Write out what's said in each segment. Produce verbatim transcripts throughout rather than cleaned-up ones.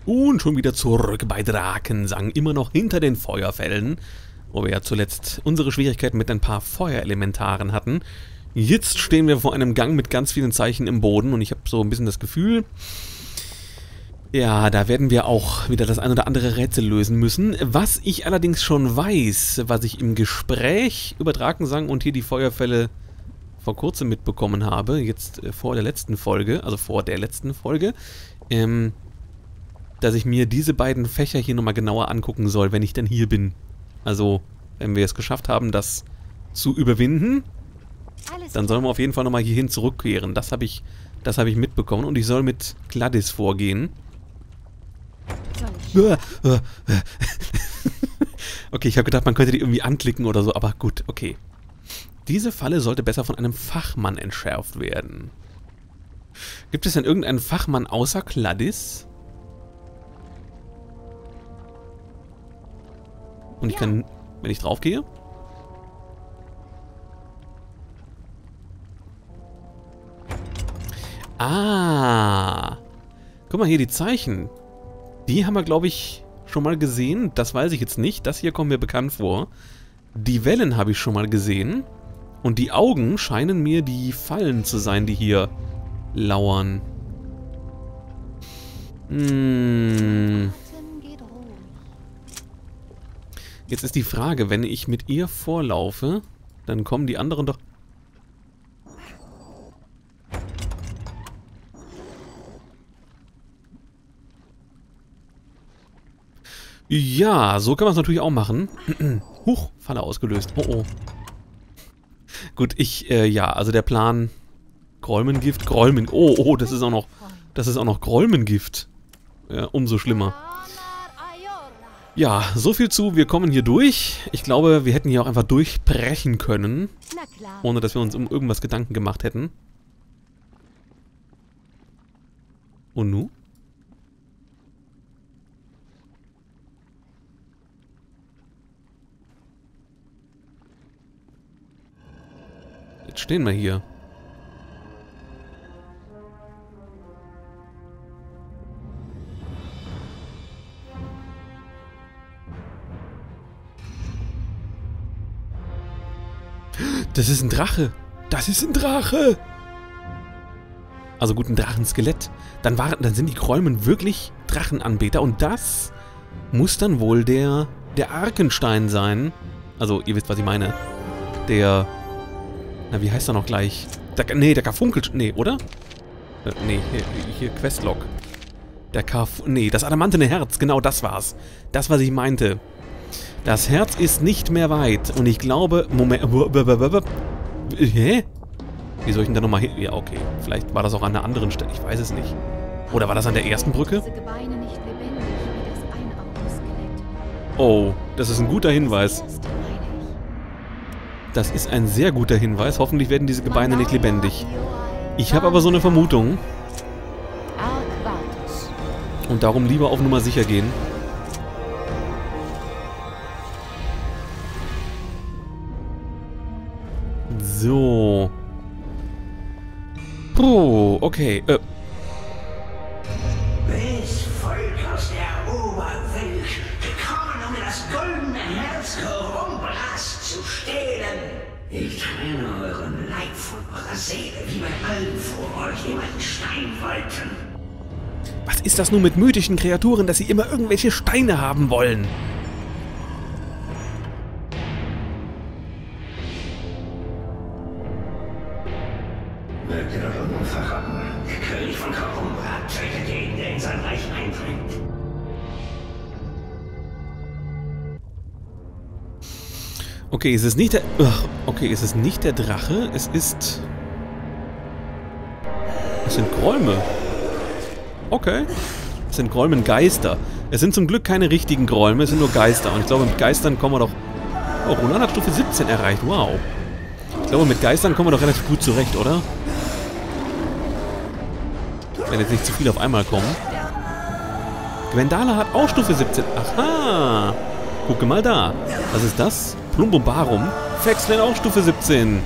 Und schon wieder zurück bei Drakensang, immer noch hinter den Feuerfällen, wo wir ja zuletzt unsere Schwierigkeiten mit ein paar Feuerelementaren hatten. Jetzt stehen wir vor einem Gang mit ganz vielen Zeichen im Boden und ich habe so ein bisschen das Gefühl, ja, da werden wir auch wieder das ein oder andere Rätsel lösen müssen. Was ich allerdings schon weiß, was ich im Gespräch über Drakensang und hier die Feuerfälle vor kurzem mitbekommen habe, jetzt äh, vor der letzten Folge, also vor der letzten Folge, ähm, dass ich mir diese beiden Fächer hier nochmal genauer angucken soll, wenn ich denn hier bin. Also, wenn wir es geschafft haben, das zu überwinden, dann sollen wir auf jeden Fall nochmal hierhin zurückkehren. Das habe ich, das habe ich mitbekommen und ich soll mit Gladys vorgehen. Okay, ich habe gedacht, man könnte die irgendwie anklicken oder so, aber gut, okay. Diese Falle sollte besser von einem Fachmann entschärft werden. Gibt es denn irgendeinen Fachmann außer Gladys? Und ich kann, wenn ich drauf gehe? Ah. Guck mal hier, die Zeichen. Die haben wir, glaube ich, schon mal gesehen. Das weiß ich jetzt nicht. Das hier kommt mir bekannt vor. Die Wellen habe ich schon mal gesehen. Und die Augen scheinen mir die Fallen zu sein, die hier lauern. Hm. Jetzt ist die Frage, wenn ich mit ihr vorlaufe, dann kommen die anderen doch... Ja, so kann man es natürlich auch machen. Huch, Falle ausgelöst. Oh oh. Gut, ich, äh, ja, also der Plan... Grolmengift, Grolmen... Oh, oh, das ist auch noch... Das ist auch noch Grolmengift. Ja, umso schlimmer. Ja, so viel zu, wir kommen hier durch. Ich glaube, wir hätten hier auch einfach durchbrechen können, ohne dass wir uns um irgendwas Gedanken gemacht hätten. Und nu? Jetzt stehen wir hier. Das ist ein Drache. Das ist ein Drache. Also gut, ein Drachenskelett. Dann, waren, dann sind die Grolmen wirklich Drachenanbeter. Und das muss dann wohl der, der Arkenstein sein. Also, ihr wisst, was ich meine. Der... Na, wie heißt er noch gleich? Der, nee, der Karfunkel... Nee, oder? Äh, nee, hier, hier Questlog. Der Karf... Nee, das adamantene Herz. Genau, das war's. Das, was ich meinte. Das Herz ist nicht mehr weit. Und ich glaube... Moment... Hä? Wie soll ich denn da nochmal hin? Ja, okay. Vielleicht war das auch an einer anderen Stelle. Ich weiß es nicht. Oder war das an der ersten Brücke? Oh, das ist ein guter Hinweis. Das ist ein sehr guter Hinweis. Hoffentlich werden diese Gebeine nicht lebendig. Ich habe aber so eine Vermutung. Und darum lieber auf Nummer sicher gehen. So. Puh, okay. Äh. Welches Volk aus der Oberwelt gekommen, um mir das goldene Herz Korumbras zu stehlen? Ich trenne euren Leib von eurer Seele, wie bei allen vor euch, die meinen Stein wollten. Was ist das nun mit mythischen Kreaturen, dass sie immer irgendwelche Steine haben wollen? Möge der Unten verrotten. Der König von Korumbra tötet jeden, der in sein Reich eindringt. Okay, es ist nicht der... Ugh, okay, es ist nicht der Drache, es ist... Es sind Grolme. Okay. Es sind Grolmen-Geister. Es sind zum Glück keine richtigen Grolme, es sind nur Geister. Und ich glaube, mit Geistern kommen wir doch... Oh, Roland hat Stufe siebzehn erreicht, wow. Ich glaube, mit Geistern kommen wir doch relativ gut zurecht, oder? Wenn jetzt nicht zu viel auf einmal kommen. Gwendala hat auch Stufe siebzehn. Aha. Gucke mal da. Was ist das? Plumbumbarum. Fexlen auch Stufe siebzehn.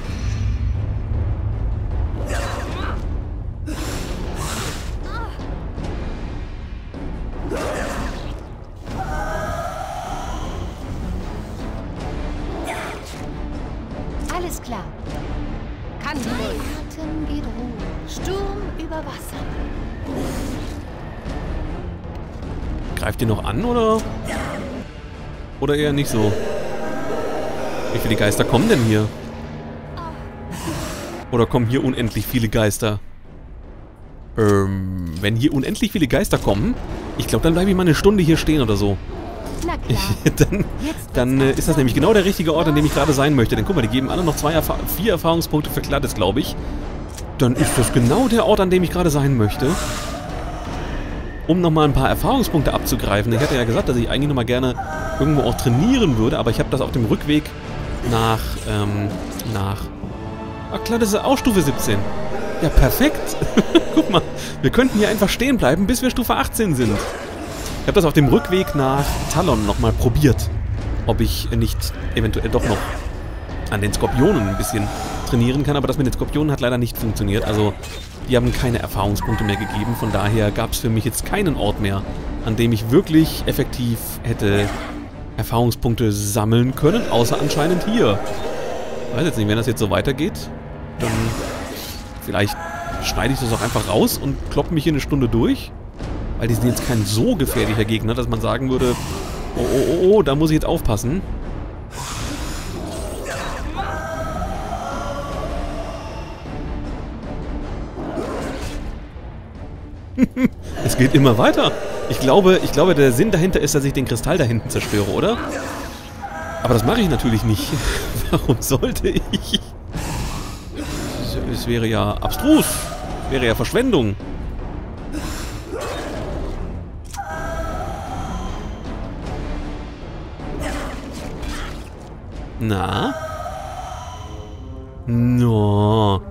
Greift ihr noch an, oder? Oder eher nicht so? Wie viele Geister kommen denn hier? Oder kommen hier unendlich viele Geister? Ähm, wenn hier unendlich viele Geister kommen, ich glaube, dann bleibe ich mal eine Stunde hier stehen oder so. Ich, dann dann äh, ist das nämlich genau der richtige Ort, an dem ich gerade sein möchte. Denn guck mal, die geben alle noch zwei Erfa vier Erfahrungspunkte für Gladys, glaube ich. Dann ist das genau der Ort, an dem ich gerade sein möchte. Um nochmal ein paar Erfahrungspunkte abzugreifen. Ich hatte ja gesagt, dass ich eigentlich nochmal gerne irgendwo auch trainieren würde, aber ich habe das auf dem Rückweg nach, ähm, nach... Ach klar, das ist auch Stufe siebzehn. Ja, perfekt. Guck mal, wir könnten hier einfach stehen bleiben, bis wir Stufe achtzehn sind. Ich habe das auf dem Rückweg nach Talon nochmal probiert. Ob ich nicht eventuell doch noch an den Skorpionen ein bisschen trainieren kann. Aber das mit den Skorpionen hat leider nicht funktioniert. Also, die haben keine Erfahrungspunkte mehr gegeben. Von daher gab es für mich jetzt keinen Ort mehr, an dem ich wirklich effektiv hätte Erfahrungspunkte sammeln können. Außer anscheinend hier. Ich weiß jetzt nicht, wenn das jetzt so weitergeht, dann vielleicht schneide ich das auch einfach raus und kloppe mich hier eine Stunde durch. Weil die sind jetzt kein so gefährlicher Gegner, dass man sagen würde, oh, oh, oh, oh, da muss ich jetzt aufpassen. Es geht immer weiter. Ich glaube, ich glaube, der Sinn dahinter ist, dass ich den Kristall da hinten zerstöre, oder? Aber das mache ich natürlich nicht. Warum sollte ich? Es wäre ja abstrus. Wäre ja Verschwendung. Na? No.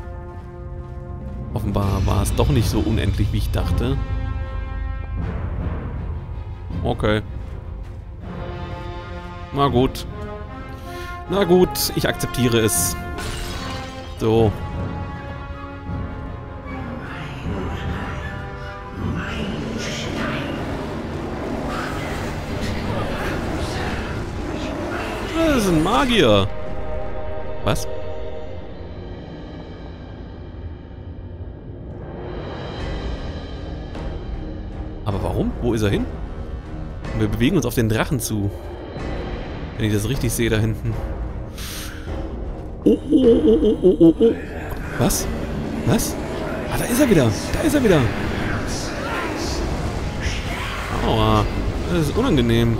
Offenbar war es doch nicht so unendlich, wie ich dachte. Okay. Na gut. Na gut, ich akzeptiere es. So. Das ist ein Magier. Was? Aber warum? Wo ist er hin? Wir bewegen uns auf den Drachen zu. Wenn ich das richtig sehe da hinten. Oh, oh, oh, oh, oh, oh, oh. Was? Was? Ah, da ist er wieder. Da ist er wieder. Aua. Das ist unangenehm.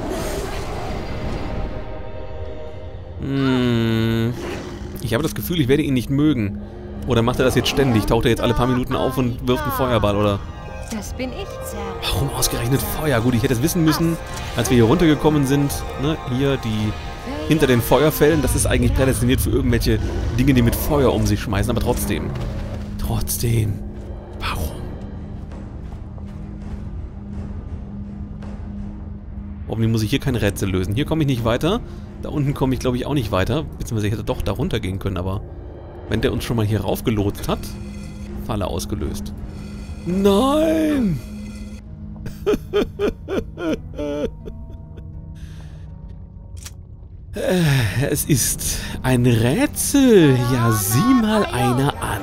Hm. Ich habe das Gefühl, ich werde ihn nicht mögen. Oder macht er das jetzt ständig? Taucht er jetzt alle paar Minuten auf und wirft einen Feuerball, oder? Das bin ich, Sir. Warum ausgerechnet Feuer? Gut, ich hätte es wissen müssen, als wir hier runtergekommen sind. Ne? Hier, die hinter den Feuerfällen. Das ist eigentlich prädestiniert für irgendwelche Dinge, die mit Feuer um sich schmeißen. Aber trotzdem. Trotzdem. Warum? Hoffentlich muss ich hier kein Rätsel lösen. Hier komme ich nicht weiter. Da unten komme ich, glaube ich, auch nicht weiter. Beziehungsweise ich hätte doch da runter gehen können, aber wenn der uns schon mal hier raufgelotst hat, Falle ausgelöst. Nein! Es ist ein Rätsel. Ja, sieh mal einer an.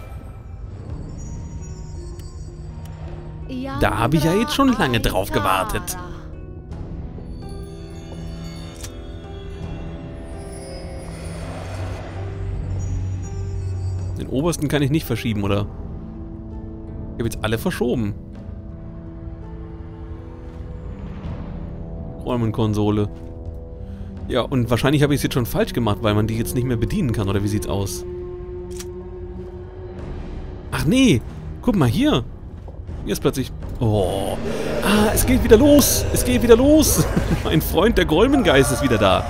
Da habe ich ja jetzt schon lange drauf gewartet. Den obersten kann ich nicht verschieben, oder? Ich habe jetzt alle verschoben. Räumenkonsole. Ja, und wahrscheinlich habe ich es jetzt schon falsch gemacht, weil man die jetzt nicht mehr bedienen kann, oder wie sieht's aus? Ach nee, guck mal hier. Hier ist plötzlich... Oh. Ah, es geht wieder los. Es geht wieder los. Mein Freund, der Golmengeist, ist wieder da.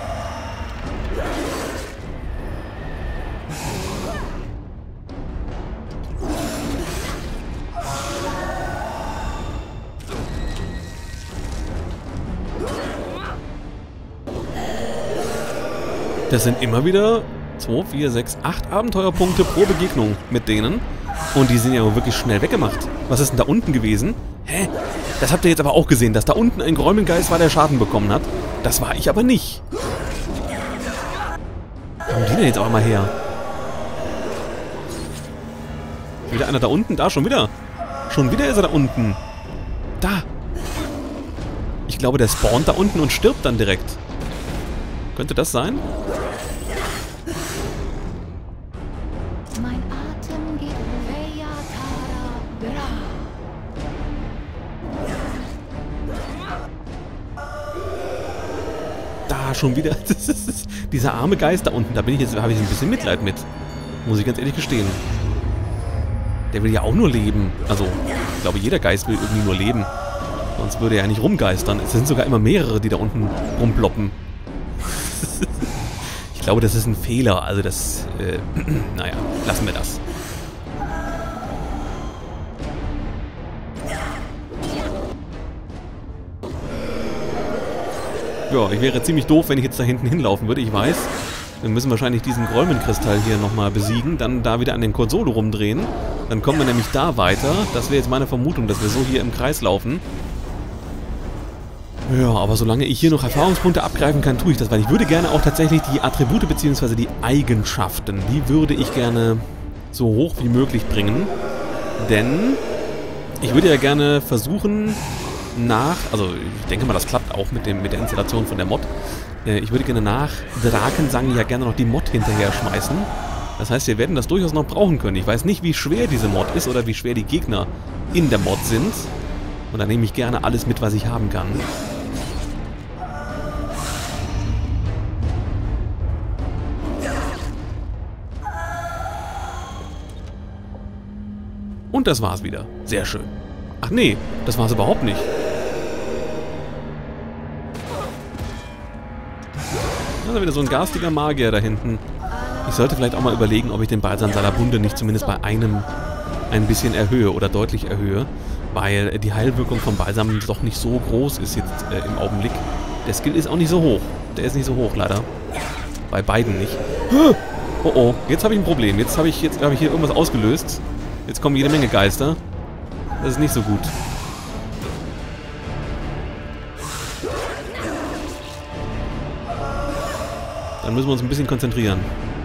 Das sind immer wieder zwei, vier, sechs, acht Abenteuerpunkte pro Begegnung mit denen. Und die sind ja wirklich schnell weggemacht. Was ist denn da unten gewesen? Hä? Das habt ihr jetzt aber auch gesehen, dass da unten ein Gräumengeist war, der Schaden bekommen hat. Das war ich aber nicht. Wo kommen die denn jetzt auch mal her? Wieder einer da unten? Da, schon wieder. Schon wieder ist er da unten. Da. Ich glaube, der spawnt da unten und stirbt dann direkt. Könnte das sein? Mein Atem geht Veya Tara Bra. Da schon wieder. Das ist, dieser arme Geist da unten, da bin ich jetzt, habe ich ein bisschen Mitleid mit. Muss ich ganz ehrlich gestehen. Der will ja auch nur leben. Also, ich glaube, jeder Geist will irgendwie nur leben. Sonst würde er ja nicht rumgeistern. Es sind sogar immer mehrere, die da unten rumploppen. Ich glaube, das ist ein Fehler. Also das, äh, naja, lassen wir das. Ja, ich wäre ziemlich doof, wenn ich jetzt da hinten hinlaufen würde. Ich weiß, wir müssen wahrscheinlich diesen Gräumenkristall hier nochmal besiegen. Dann da wieder an den Konsole rumdrehen. Dann kommen wir nämlich da weiter. Das wäre jetzt meine Vermutung, dass wir so hier im Kreis laufen. Ja, aber solange ich hier noch Erfahrungspunkte abgreifen kann, tue ich das, weil ich würde gerne auch tatsächlich die Attribute bzw. die Eigenschaften, die würde ich gerne so hoch wie möglich bringen. Denn ich würde ja gerne versuchen, nach, also ich denke mal, das klappt auch mit, dem, mit der Installation von der Mod. Äh, ich würde gerne nach Drakensang ja gerne noch die Mod hinterher schmeißen. Das heißt, wir werden das durchaus noch brauchen können. Ich weiß nicht, wie schwer diese Mod ist oder wie schwer die Gegner in der Mod sind. Und da nehme ich gerne alles mit, was ich haben kann. Und das war's wieder. Sehr schön. Ach nee, das war's überhaupt nicht. Da ist wieder so ein garstiger Magier da hinten. Ich sollte vielleicht auch mal überlegen, ob ich den Balsam Salabunde nicht zumindest bei einem ein bisschen erhöhe oder deutlich erhöhe, weil die Heilwirkung vom Balsam doch nicht so groß ist jetzt äh, im Augenblick. Der Skill ist auch nicht so hoch. Der ist nicht so hoch, leider. Bei beiden nicht. Oh oh, jetzt habe ich ein Problem. Jetzt habe ich, jetzt habe ich hier irgendwas ausgelöst. Jetzt kommen jede Menge Geister. Das ist nicht so gut. Dann müssen wir uns ein bisschen konzentrieren.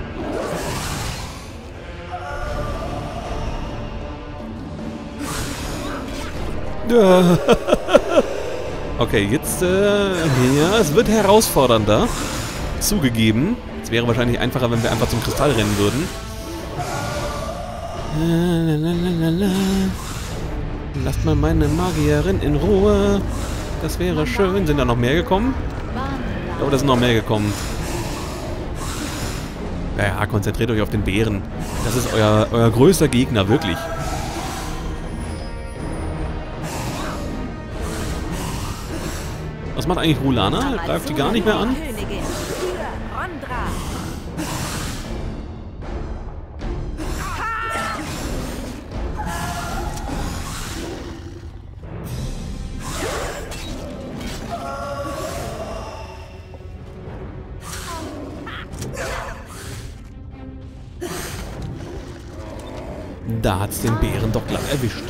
Ja. Okay, jetzt, äh, ja, es wird herausfordernder. Zugegeben. Es wäre wahrscheinlich einfacher, wenn wir einfach zum Kristall rennen würden. Lasst mal meine Magierin in Ruhe. Das wäre schön. Sind da noch mehr gekommen? Ich glaube, da sind noch mehr gekommen. Ja, ja, konzentriert euch auf den Bären. Das ist euer, euer größter Gegner, wirklich. Was macht eigentlich Rulana? Greift die gar nicht mehr an? Da hat's den Bären doch glatt erwischt.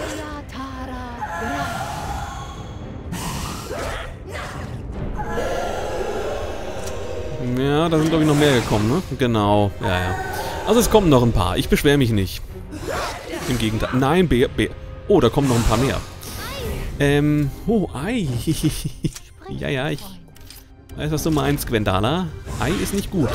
Ja, da sind glaube ich noch mehr gekommen, ne? Genau, ja, ja. Also es kommen noch ein paar. Ich beschwere mich nicht. Im Gegenteil. Nein, Bär, Bär. Oh, da kommen noch ein paar mehr. Ähm, oh, Ei. Ja, ja, ich weiß, was du meinst, Gwendala. Ei ist nicht gut.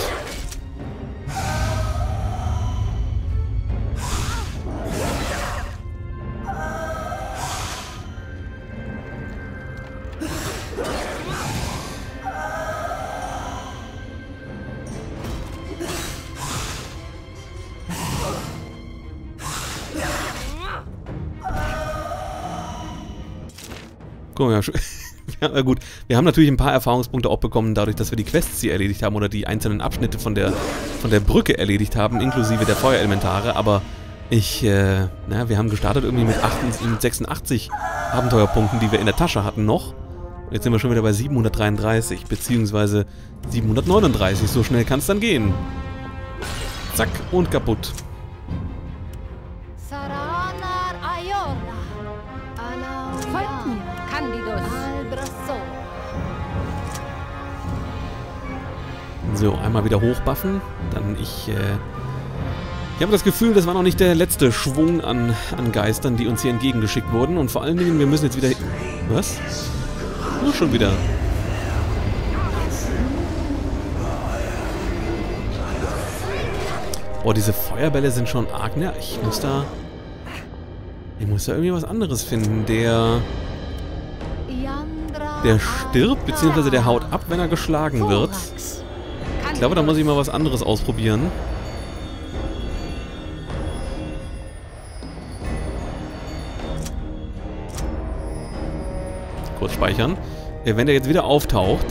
Guck mal, ja, gut. Wir haben natürlich ein paar Erfahrungspunkte auch bekommen, dadurch, dass wir die Quests hier erledigt haben oder die einzelnen Abschnitte von der, von der Brücke erledigt haben, inklusive der Feuerelementare. Aber ich, äh, na, wir haben gestartet irgendwie mit, achtundachtzig, mit sechsundachtzig Abenteuerpunkten, die wir in der Tasche hatten noch. Jetzt sind wir schon wieder bei siebenhundertdreiunddreißig, beziehungsweise siebenhundertneununddreißig. So schnell kann es dann gehen. Zack, und kaputt. So, einmal wieder hochbuffen. Dann ich, äh... Ich habe das Gefühl, das war noch nicht der letzte Schwung an, an Geistern, die uns hier entgegengeschickt wurden. Und vor allen Dingen, wir müssen jetzt wieder... Was? Nur schon wieder. Boah, diese Feuerbälle sind schon arg, ne? Ich muss da... Ich muss da irgendwie was anderes finden. Der... Der stirbt, beziehungsweise der haut ab, wenn er geschlagen wird. Ich glaube, da muss ich mal was anderes ausprobieren. Kurz speichern. Wenn der jetzt wieder auftaucht...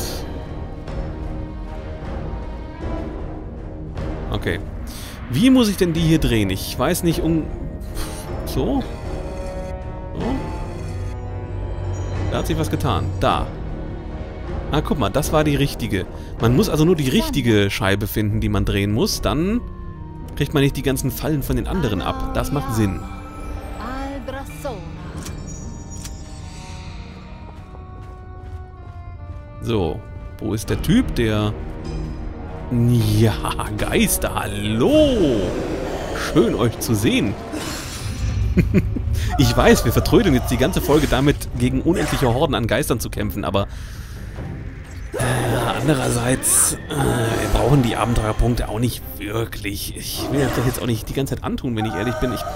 Okay. Wie muss ich denn die hier drehen? Ich weiß nicht um... So? So? Da hat sich was getan. Da. Ah, guck mal, das war die richtige. Man muss also nur die richtige Scheibe finden, die man drehen muss. Dann kriegt man nicht die ganzen Fallen von den anderen ab. Das macht Sinn. So. Wo ist der Typ, der... Ja, Geister, hallo! Schön, euch zu sehen. Ich weiß, wir vertrödeln jetzt die ganze Folge damit, gegen unendliche Horden an Geistern zu kämpfen, aber... Äh, andererseits, äh, wir brauchen die Abenteuerpunkte auch nicht wirklich. Ich will das jetzt auch nicht die ganze Zeit antun, wenn ich ehrlich bin. Ich...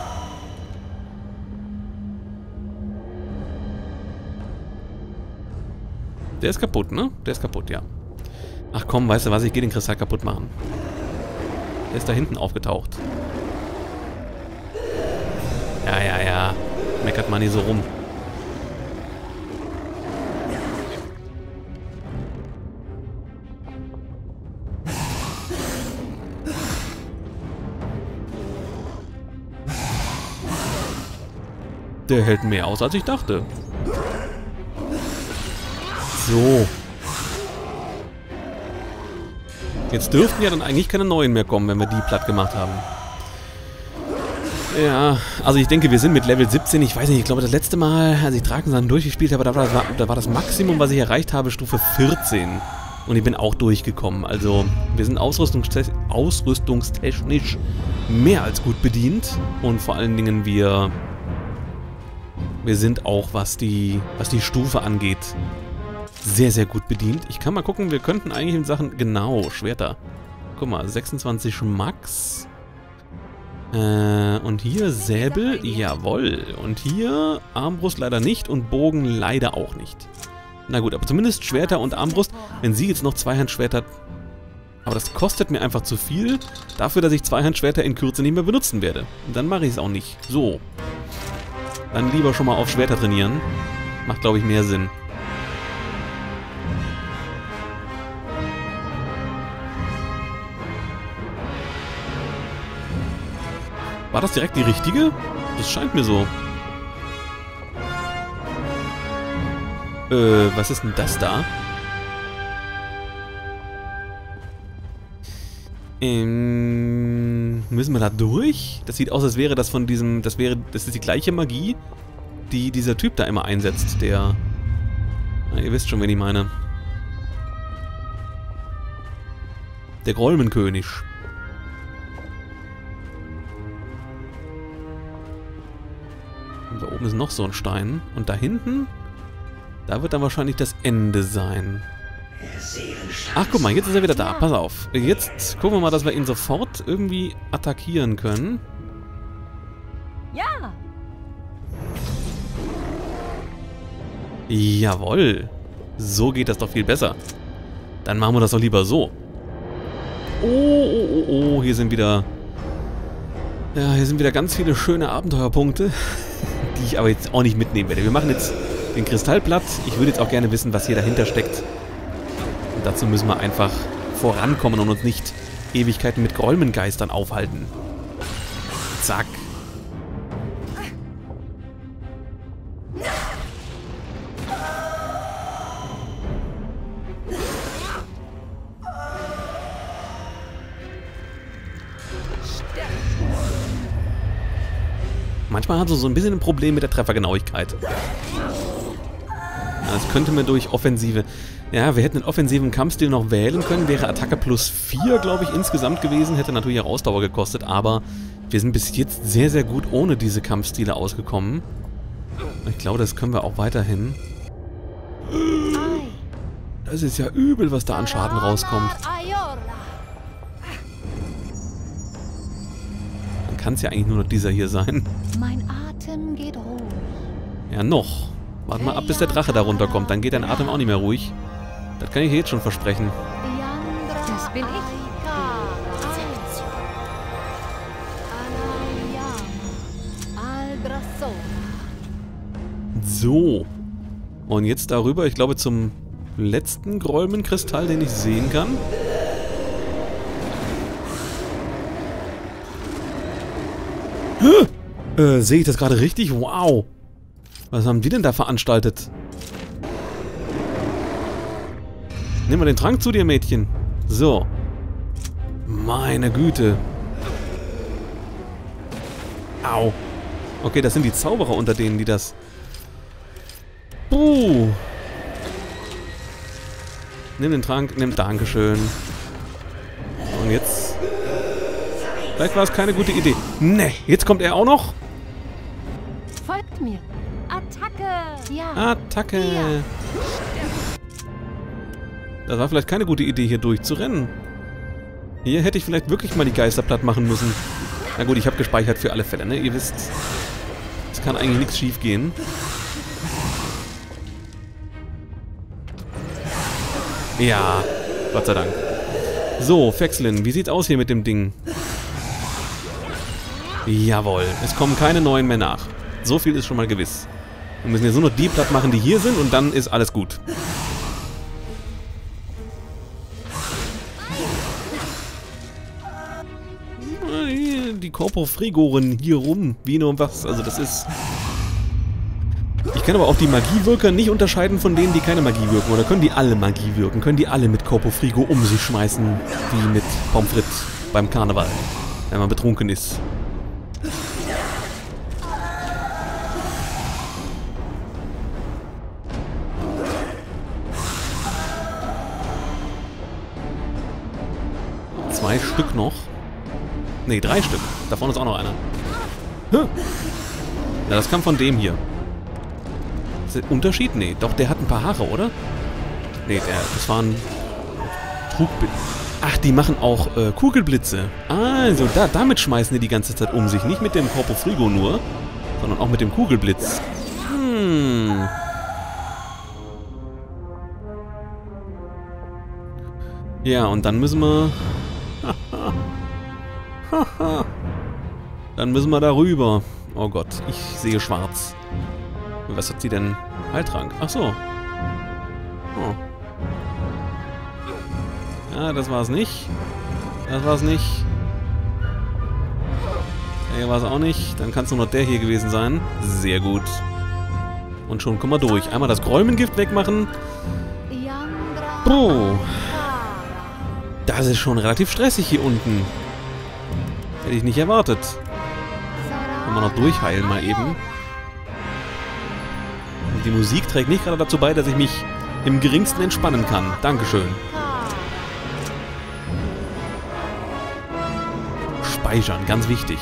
Der ist kaputt, ne? Der ist kaputt, ja. Ach komm, weißt du was, ich gehe den Kristall kaputt machen. Der ist da hinten aufgetaucht. Ja, ja, ja. Meckert man nicht so rum. Der hält mehr aus, als ich dachte. So. Jetzt dürften ja dann eigentlich keine neuen mehr kommen, wenn wir die platt gemacht haben. Ja, also ich denke, wir sind mit Level siebzehn, ich weiß nicht, ich glaube das letzte Mal, als ich Drakensand durchgespielt habe, da war, das, da war das Maximum, was ich erreicht habe, Stufe vierzehn. Und ich bin auch durchgekommen. Also wir sind ausrüstungstechnisch, ausrüstungstechnisch mehr als gut bedient. Und vor allen Dingen wir, wir sind auch, was die, was die Stufe angeht, sehr, sehr gut bedient. Ich kann mal gucken, wir könnten eigentlich in Sachen... Genau, Schwerter. Guck mal, sechsundzwanzig Max. Äh, und hier Säbel, jawohl. Und hier Armbrust leider nicht und Bogen leider auch nicht. Na gut, aber zumindest Schwerter und Armbrust. Wenn sie jetzt noch Zweihandschwerter... Aber das kostet mir einfach zu viel dafür, dass ich Zweihandschwerter in Kürze nicht mehr benutzen werde. Und dann mache ich es auch nicht. So. Dann lieber schon mal auf Schwerter trainieren. Macht, glaube ich, mehr Sinn. War das direkt die richtige? Das scheint mir so. Äh, was ist denn das da? Ähm, müssen wir da durch? Das sieht aus, als wäre das von diesem... Das wäre... Das ist die gleiche Magie, die dieser Typ da immer einsetzt, der... Na, ihr wisst schon, wen ich meine. Der Grolmenkönig. Und da oben ist noch so ein Stein. Und da hinten, da wird dann wahrscheinlich das Ende sein. Ach, guck mal, jetzt ist er wieder da. Pass auf. Jetzt gucken wir mal, dass wir ihn sofort irgendwie attackieren können. Ja. Jawohl. So geht das doch viel besser. Dann machen wir das doch lieber so. Oh, oh, oh, oh. Hier sind wieder... Ja, hier sind wieder ganz viele schöne Abenteuerpunkte, die ich aber jetzt auch nicht mitnehmen werde. Wir machen jetzt den Kristall platt. Ich würde jetzt auch gerne wissen, was hier dahinter steckt. Und dazu müssen wir einfach vorankommen und uns nicht Ewigkeiten mit Grolmengeistern aufhalten. Zack. Manchmal haben sie so ein bisschen ein Problem mit der Treffergenauigkeit. Das könnte man durch Offensive... Ja, wir hätten einen offensiven Kampfstil noch wählen können. Wäre Attacke plus vier, glaube ich, insgesamt gewesen. Hätte natürlich auch Ausdauer gekostet, aber wir sind bis jetzt sehr, sehr gut ohne diese Kampfstile ausgekommen. Ich glaube, das können wir auch weiterhin. Das ist ja übel, was da an Schaden rauskommt. Dann kann es ja eigentlich nur noch dieser hier sein. Mein Atem geht ruhig. Ja, noch. Warte mal ab, bis der Drache da runterkommt. Dann geht dein Atem auch nicht mehr ruhig. Das kann ich dir jetzt schon versprechen. Das bin ich. So. Und jetzt darüber, ich glaube, zum letzten Gräumenkristall, den ich sehen kann. Hä? Äh, sehe ich das gerade richtig? Wow. Was haben die denn da veranstaltet? Nimm mal den Trank zu dir, Mädchen. So. Meine Güte. Au. Okay, das sind die Zauberer unter denen, die das... Buh. Nimm den Trank, nimm Dankeschön. Und jetzt... Vielleicht war es keine gute Idee. Ne, jetzt kommt er auch noch. Folgt mir. Attacke. Ja. Attacke. Das war vielleicht keine gute Idee, hier durchzurennen. Hier hätte ich vielleicht wirklich mal die Geister platt machen müssen. Na gut, ich habe gespeichert für alle Fälle, ne? Ihr wisst, es kann eigentlich nichts schief gehen. Ja, Gott sei Dank. So, Fexlin, wie sieht's aus hier mit dem Ding? Jawohl, es kommen keine neuen mehr nach. So viel ist schon mal gewiss. Wir müssen jetzt nur noch die platt machen, die hier sind, und dann ist alles gut. Die Corpofrigoren hier rum, wie nur was. Also das ist... Ich kann aber auch die Magiewirker nicht unterscheiden von denen, die keine Magie wirken. Oder können die alle Magie wirken? Können die alle mit Corpofrigo um sich schmeißen, wie mit Pommes frites beim Karneval, wenn man betrunken ist. Zwei Stück noch. Ne, drei Stück. Da vorne ist auch noch einer. Huh. Ja, das kam von dem hier. Ist das ein Unterschied? Nee, doch, der hat ein paar Haare, oder? Nee, der, das waren Trugblitze. Ach, die machen auch äh, Kugelblitze. Also, da, damit schmeißen die die ganze Zeit um sich. Nicht mit dem Corpofrigo nur, sondern auch mit dem Kugelblitz. Hm. Ja, und dann müssen wir... Dann müssen wir da rüber. Oh Gott, ich sehe schwarz. Was hat sie denn? Heiltrank. Ach so. Oh. Ja, das war's nicht. Das war's nicht. Der hier war's auch nicht. Dann kann es nur noch der hier gewesen sein. Sehr gut. Und schon kommen wir durch. Einmal das Gräumengift wegmachen. Oh. Das ist schon relativ stressig hier unten. Hätte ich nicht erwartet. Können wir noch durchheilen mal eben. Und die Musik trägt nicht gerade dazu bei, dass ich mich im geringsten entspannen kann. Dankeschön. Speichern, ganz wichtig.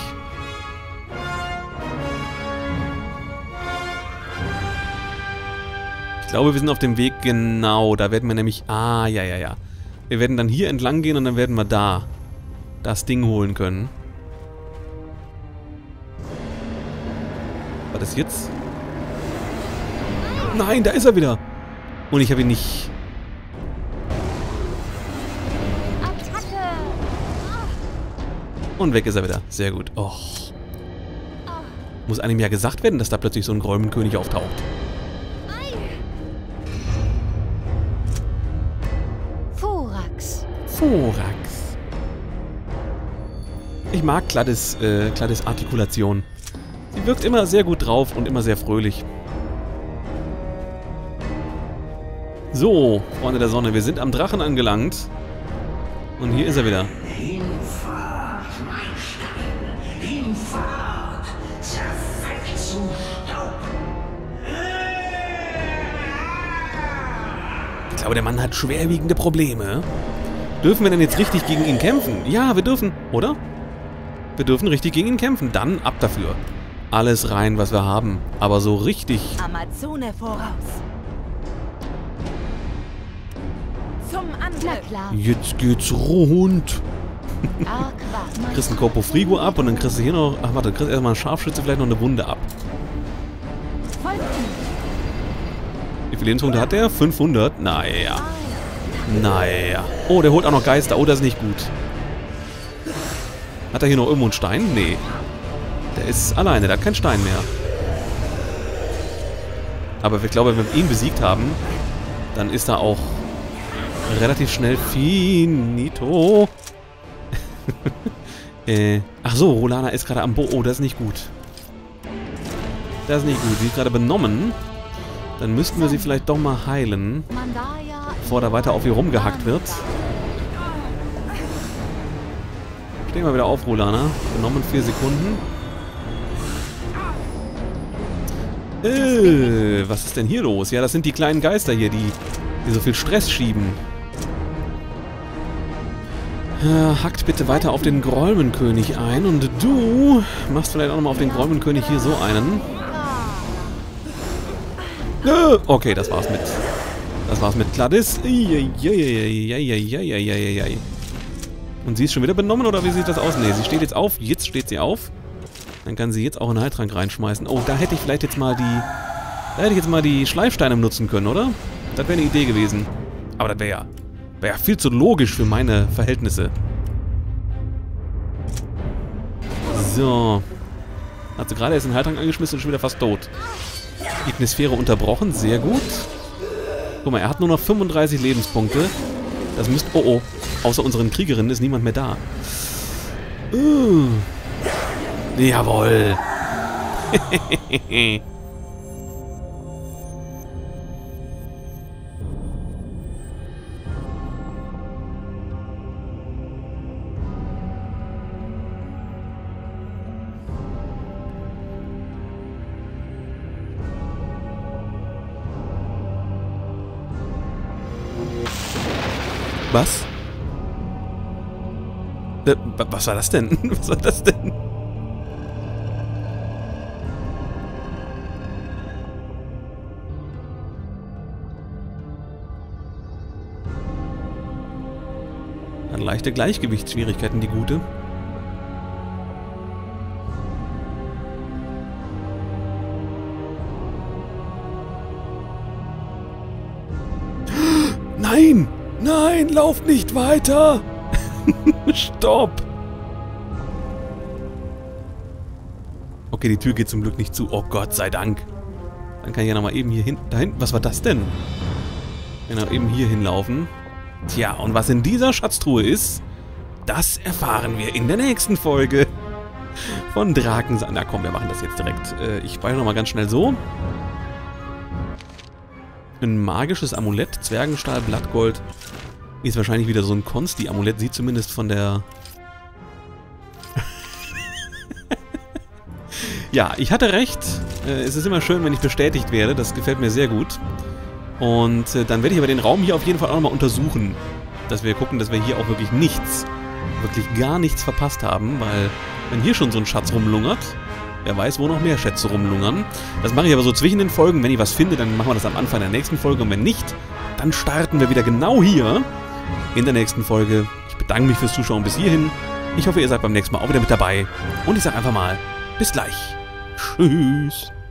Ich glaube, wir sind auf dem Weg genau. Da werden wir nämlich... Ah, ja, ja, ja. Wir werden dann hier entlang gehen und dann werden wir da das Ding holen können. War das jetzt? Nein, da ist er wieder. Und ich habe ihn nicht... Und weg ist er wieder. Sehr gut. Oh. Muss einem ja gesagt werden, dass da plötzlich so ein Gräumenkönig auftaucht. Thorax. Thorax. Ich mag Gladys, äh, Gladys Artikulation. Sie wirkt immer sehr gut drauf und immer sehr fröhlich. So, Freunde der Sonne, wir sind am Drachen angelangt. Und hier ist er wieder. Hinfort, mein Stein, hinfort, zerfällt zu Staub. Ich glaube, der Mann hat schwerwiegende Probleme. Dürfen wir denn jetzt richtig gegen ihn kämpfen? Ja, wir dürfen, oder? Wir dürfen richtig gegen ihn kämpfen. Dann ab dafür. Alles rein, was wir haben. Aber so richtig... Amazone voraus. Zum Angriff. Jetzt geht's rund. Kriegst einen Corpo Frigo ab und dann kriegst du hier noch... Ach warte, kriegst erstmal einen Scharfschütze, vielleicht noch eine Wunde ab. Wie viele Lebenspunkte hat der? fünfhundert? Naja. Naja. Oh, der holt auch noch Geister. Oh, das ist nicht gut. Hat er hier noch irgendwo einen Stein? Nee. Der ist alleine, der hat keinen Stein mehr. Aber ich glaube, wenn wir ihn besiegt haben, dann ist er auch relativ schnell finito. äh, ach so, Rolana ist gerade am Bo... Oh, das ist nicht gut. Das ist nicht gut. Sie ist gerade benommen. Dann müssten wir sie vielleicht doch mal heilen, bevor da weiter auf ihr rumgehackt wird. Steh mal wieder auf, Rolana. Benommen vier Sekunden. Äh, was ist denn hier los? Ja, das sind die kleinen Geister hier, die, die so viel Stress schieben. Äh, hackt bitte weiter auf den Grolmenkönig ein. Und du machst vielleicht auch nochmal auf den Grolmenkönig hier so einen. Äh, okay, das war's mit... Das war's mit Gladys. Und sie ist schon wieder benommen, oder wie sieht das aus? Ne, sie steht jetzt auf. Jetzt steht sie auf. Dann kann sie jetzt auch einen Heiltrank reinschmeißen. Oh, da hätte ich vielleicht jetzt mal die... Da hätte ich jetzt mal die Schleifsteine nutzen können, oder? Das wäre eine Idee gewesen. Aber das wäre ja... Wäre ja viel zu logisch für meine Verhältnisse. So. Hat sie gerade erst einen Heiltrank angeschmissen und schon wieder fast tot. Ignisphäre unterbrochen. Sehr gut. Guck mal, er hat nur noch fünfunddreißig Lebenspunkte. Das müsste... Oh, oh. Außer unseren Kriegerinnen ist niemand mehr da. Uh. Jawohl. Was? Äh, was war das denn? Was war das denn? Hat leichte Gleichgewichtsschwierigkeiten, die Gute. Nein! Nein, lauft nicht weiter! Stopp! Okay, die Tür geht zum Glück nicht zu. Oh Gott sei Dank. Dann kann ich ja nochmal eben hier hin... Da hinten... Was war das denn? Genau, eben hier hinlaufen. Tja, und was in dieser Schatztruhe ist, das erfahren wir in der nächsten Folge von Drakensand. Na komm, wir machen das jetzt direkt. Äh, ich speichere nochmal ganz schnell so. Ein magisches Amulett, Zwergenstahl, Blattgold. Ist wahrscheinlich wieder so ein Konsti-Amulett. Sieht zumindest von der... Ja, ich hatte recht. Äh, es ist immer schön, wenn ich bestätigt werde. Das gefällt mir sehr gut. Und äh, dann werde ich aber den Raum hier auf jeden Fall auch nochmal untersuchen. Dass wir gucken, dass wir hier auch wirklich nichts, wirklich gar nichts verpasst haben. Weil, wenn hier schon so ein Schatz rumlungert... Wer weiß, wo noch mehr Schätze rumlungern. Das mache ich aber so zwischen den Folgen. Wenn ich was finde, dann machen wir das am Anfang der nächsten Folge. Und wenn nicht, dann starten wir wieder genau hier in der nächsten Folge. Ich bedanke mich fürs Zuschauen bis hierhin. Ich hoffe, ihr seid beim nächsten Mal auch wieder mit dabei. Und ich sage einfach mal, bis gleich. Tschüss.